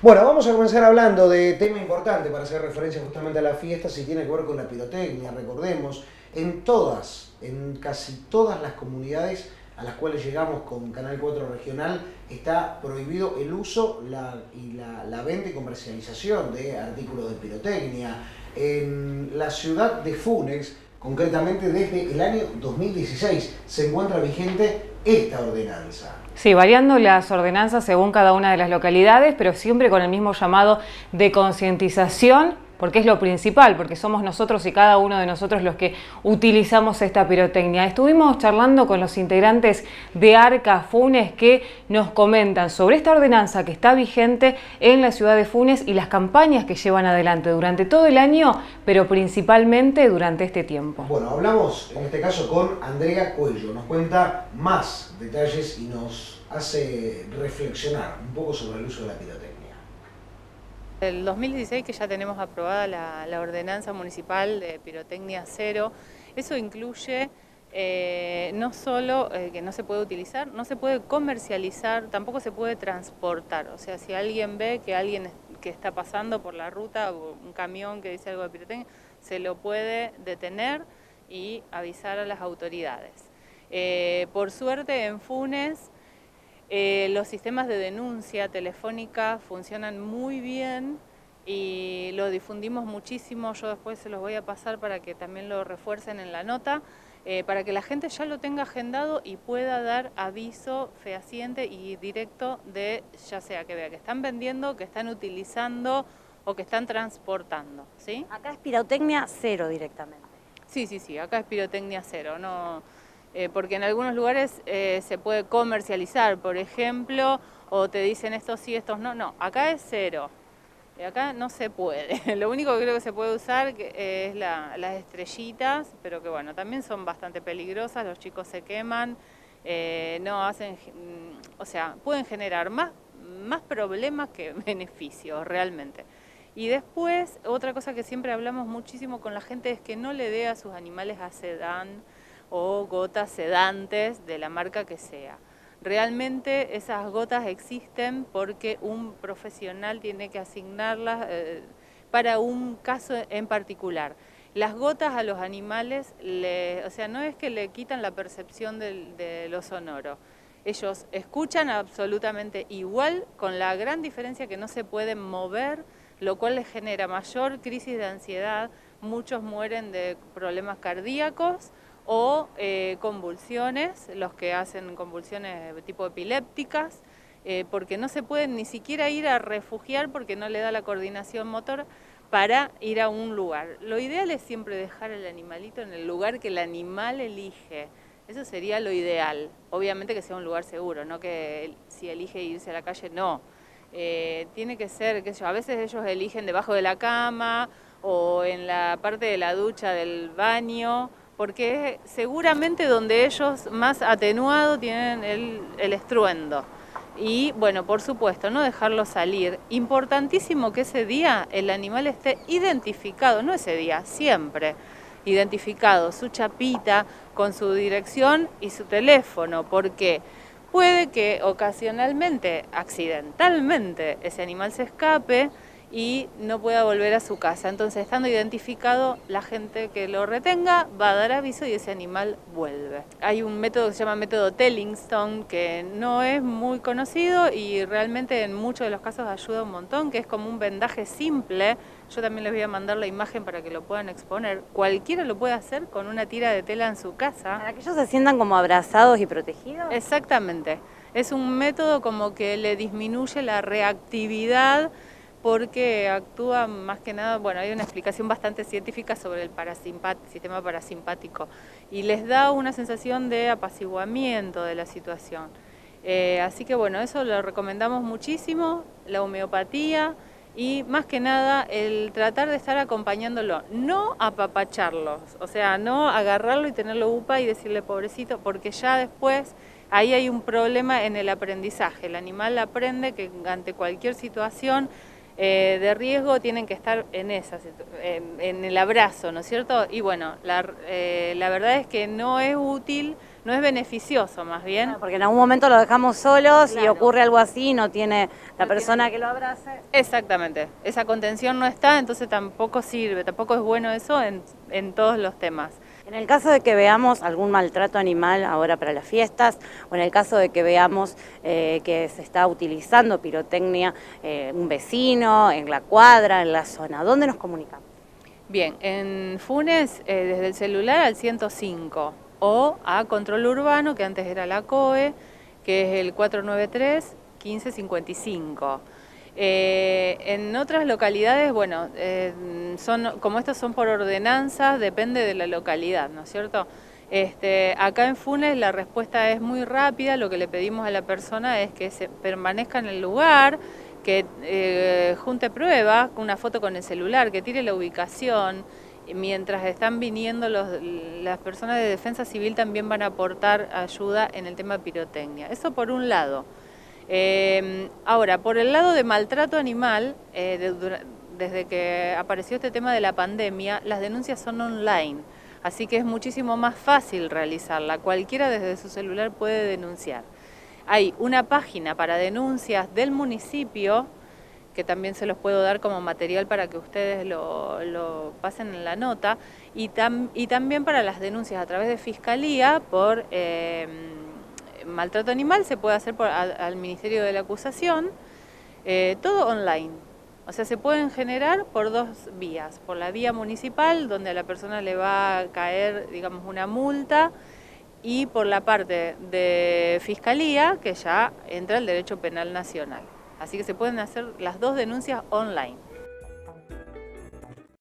Bueno, vamos a comenzar hablando de tema importante para hacer referencia justamente a las fiestas y tiene que ver con la pirotecnia. Recordemos, en casi todas las comunidades a las cuales llegamos con Canal 4 Regional está prohibido el uso la venta y comercialización de artículos de pirotecnia. En la ciudad de Funes, concretamente desde el año 2016, se encuentra vigente esta ordenanza. Sí, variando las ordenanzas según cada una de las localidades, pero siempre con el mismo llamado de concientización, porque es lo principal, porque somos nosotros y cada uno de nosotros los que utilizamos esta pirotecnia. Estuvimos charlando con los integrantes de Arca Funes que nos comentan sobre esta ordenanza que está vigente en la ciudad de Funes y las campañas que llevan adelante durante todo el año, pero principalmente durante este tiempo. Bueno, hablamos en este caso con Andrea Cuello, nos cuenta más detalles y nos hace reflexionar un poco sobre el uso de la pirotecnia. El 2016 que ya tenemos aprobada la ordenanza municipal de pirotecnia cero, eso incluye no solo que no se puede utilizar, no se puede comercializar, tampoco se puede transportar. O sea, si alguien ve que alguien que está pasando por la ruta o un camión que dice algo de pirotecnia, se lo puede detener y avisar a las autoridades. Por suerte en Funes los sistemas de denuncia telefónica funcionan muy bien y lo difundimos muchísimo. Yo después se los voy a pasar para que también lo refuercen en la nota, para que la gente ya lo tenga agendado y pueda dar aviso fehaciente y directo de ya sea que vea que están vendiendo, que están utilizando o que están transportando, ¿sí? Acá es pirotecnia cero directamente. Sí, acá es pirotecnia cero, no... porque en algunos lugares se puede comercializar, por ejemplo, o te dicen estos sí, estos no. No, acá es cero. Acá no se puede. Lo único que creo que se puede usar es las estrellitas, pero que bueno, también son bastante peligrosas, los chicos se queman, no hacen, o sea, pueden generar más problemas que beneficios realmente. Y después, otra cosa que siempre hablamos muchísimo con la gente es que no le dé a sus animales acedán o gotas sedantes de la marca que sea. Realmente esas gotas existen porque un profesional tiene que asignarlas para un caso en particular. Las gotas a los animales, o sea, no es que le quitan la percepción de lo sonoro. Ellos escuchan absolutamente igual, con la gran diferencia que no se pueden mover, lo cual les genera mayor crisis de ansiedad. Muchos mueren de problemas cardíacos o convulsiones, los que hacen convulsiones de tipo epilépticas, porque no se pueden ni siquiera ir a refugiar porque no le da la coordinación motor para ir a un lugar. Lo ideal es siempre dejar al animalito en el lugar que el animal elige. Eso sería lo ideal. Obviamente que sea un lugar seguro, no que si elige irse a la calle, no. Tiene que ser, qué sé yo, a veces ellos eligen debajo de la cama o en la parte de la ducha del baño, porque es seguramente donde ellos más atenuado tienen el estruendo. Y bueno, por supuesto, no dejarlo salir. Importantísimo que ese día el animal esté identificado, no ese día, siempre identificado, su chapita con su dirección y su teléfono, porque puede que ocasionalmente, accidentalmente, ese animal se escape y no pueda volver a su casa. Entonces, estando identificado, la gente que lo retenga va a dar aviso y ese animal vuelve. Hay un método que se llama método Tellingston, que no es muy conocido y realmente en muchos de los casos ayuda un montón, que es como un vendaje simple. Yo también les voy a mandar la imagen para que lo puedan exponer. Cualquiera lo puede hacer con una tira de tela en su casa. Para que ellos se sientan como abrazados y protegidos. Exactamente. Es un método como que le disminuye la reactividad porque actúa más que nada, bueno, hay una explicación bastante científica sobre el sistema parasimpático y les da una sensación de apaciguamiento de la situación. Así que bueno, eso lo recomendamos muchísimo, la homeopatía y más que nada el tratar de estar acompañándolo, no apapacharlos, o sea, no agarrarlo y tenerlo upa y decirle pobrecito, porque ya después ahí hay un problema en el aprendizaje. El animal aprende que ante cualquier situación de riesgo tienen que estar en el abrazo, ¿no es cierto? Y bueno, la verdad es que no es útil no es beneficioso más bien. Claro, porque en algún momento lo dejamos solos y Claro. ocurre algo así, no tiene la persona que lo abrace. Exactamente, esa contención no está, entonces tampoco sirve, tampoco es bueno eso en todos los temas. En el caso de que veamos algún maltrato animal ahora para las fiestas, o en el caso de que veamos que se está utilizando pirotecnia, un vecino, en la cuadra, en la zona, ¿dónde nos comunicamos? Bien, en Funes desde el celular al 105 o a Control Urbano, que antes era la COE, que es el 493-1555. En otras localidades, bueno, como estos son por ordenanzas, depende de la localidad, ¿no es cierto? Acá en Funes la respuesta es muy rápida, lo que le pedimos a la persona es que se permanezca en el lugar, que junte prueba, una foto con el celular, que tire la ubicación. Mientras están viniendo las personas de defensa civil también van a aportar ayuda en el tema pirotecnia. Eso por un lado. Ahora, por el lado de maltrato animal, desde que apareció este tema de la pandemia, las denuncias son online, así que es muchísimo más fácil realizarla. Cualquiera desde su celular puede denunciar. Hay una página para denuncias del municipio, que también se los puedo dar como material para que ustedes lo pasen en la nota, y también para las denuncias a través de Fiscalía por maltrato animal se puede hacer al Ministerio de la Acusación, todo online. O sea, se pueden generar por dos vías, por la vía municipal, donde a la persona le va a caer, digamos, una multa, y por la parte de Fiscalía, que ya entra el derecho penal nacional. Así que se pueden hacer las dos denuncias online.